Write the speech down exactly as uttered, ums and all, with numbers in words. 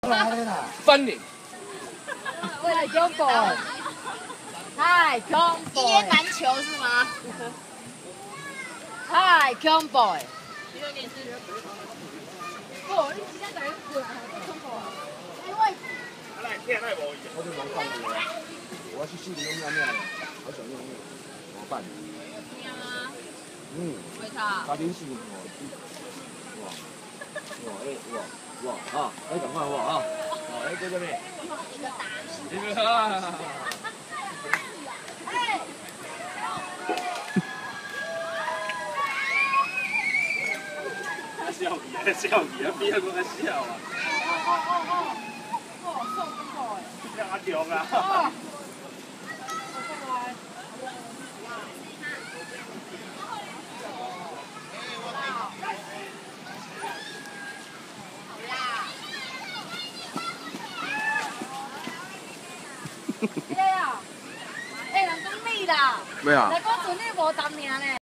翻脸。 为了 combo， 嗨 combo， 一言难求是吗？ 嗨 combo， 其实你是。 哦，你今天在过来 combo， 哎喂。 啊，来听来无伊。我就讲讲的，我是四点钟那面，我想用那怎么办？ 听吗？ 嗯。 为啥？ 他临时我，哇，哇哎哇哇啊，哎赶快哇啊，好哎在这边。 一个打。 一个啊。笑皮啊，笑皮啊，边個個笑啊！ 哦哦哦哦，哦，送邊個誒？ 阿強啊！ 哦，哎呀，哎，人講你啦， 咩啊？ 人講做你無當命咧。